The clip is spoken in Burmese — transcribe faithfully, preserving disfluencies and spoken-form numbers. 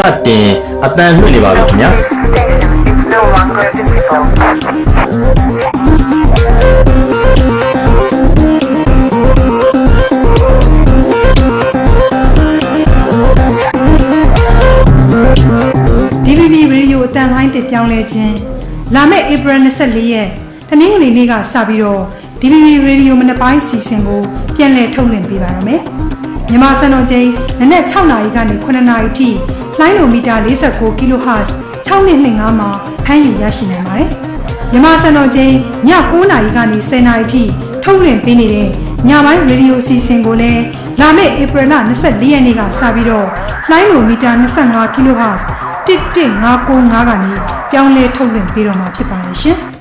တင်အတန်လွှင့်နေပါပြီခင်ဗျာ D V B Radio အတန်လိုင်းတစ်ပြောင်းလဲခြင်းလာမယ့် April ၂၄ ရက်တနင်္ဂနွေနေ့ကစပြီးတော့ D V B Radio မနက်ပိုင်းစီစဉ်ကိုပြန်လည်ထုတ်လွှင့်ပေးပါရမယ်။မြန်မာစံတော်ချိန်နနက်၆နာရီကနေ၇နာရီထိလိုင်းလိုမီတာ၄၉ kHz ၆နှစ်၂၅မှာဖမ်းယူရရှိနိုင်ပါတယ်။မြန်မာစံတော်ချိန်ည၉နာရီကနေ၁၀နာရီထိထုတ်လွှင့်ပေးနေတဲ့ညပိုင်း Radio အစီအစဉ်ကိုလည်းလာမယ့် April လ၂၄ရက်နေ့ကစပြီးတော့လိုင်းလိုမီတာ၂၅ kHz တစ်တစ်၅၉၅ကနေပြောင်းလဲထုတ်လွှင့်ပေးတော့မှာဖြစ်ပါတယ်ရှင်။